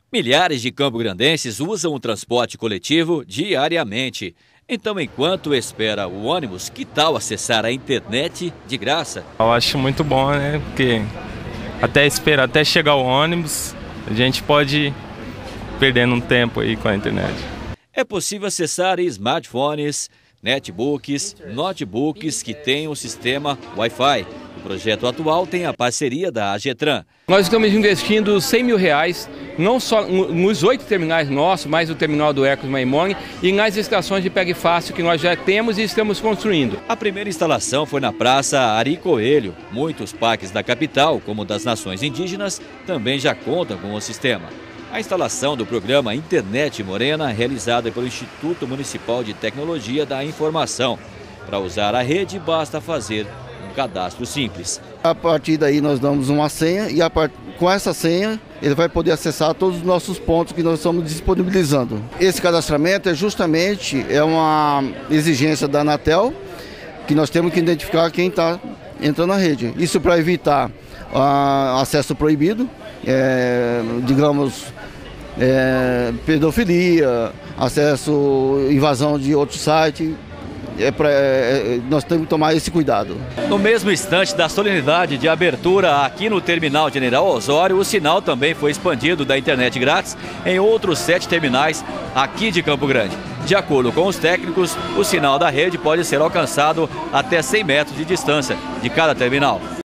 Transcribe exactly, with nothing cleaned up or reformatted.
Milhares de campograndenses usam o transporte coletivo diariamente. Então, enquanto espera o ônibus, que tal acessar a internet de graça? Eu acho muito bom, né? Porque até esperar, até chegar o ônibus, a gente pode ir perdendo um tempo aí com a internet. É possível acessar smartphones, netbooks, notebooks que têm o sistema Wi-Fi. O projeto atual tem a parceria da AGETRAN. Nós estamos investindo cem mil reais, não só nos oito terminais nossos, mais o terminal do Ecos Maimone e nas estações de Pegue Fácil que nós já temos e estamos construindo. A primeira instalação foi na Praça Ari Coelho. Muitos parques da capital, como das nações indígenas, também já contam com o sistema. A instalação do programa Internet Morena, realizada pelo Instituto Municipal de Tecnologia da Informação. Para usar a rede, basta fazer um cadastro simples. A partir daí nós damos uma senha e a part... com essa senha ele vai poder acessar todos os nossos pontos que nós estamos disponibilizando. Esse cadastramento é justamente é uma exigência da Anatel, que nós temos que identificar quem está entrando na rede. Isso para evitar uh, acesso proibido, é, digamos, é, pedofilia, acesso, invasão de outro site. É pra, é, nós temos que tomar esse cuidado. No mesmo instante da solenidade de abertura aqui no terminal General Osório, o sinal também foi expandido da internet grátis em outros sete terminais aqui de Campo Grande. De acordo com os técnicos, o sinal da rede pode ser alcançado até cem metros de distância de cada terminal.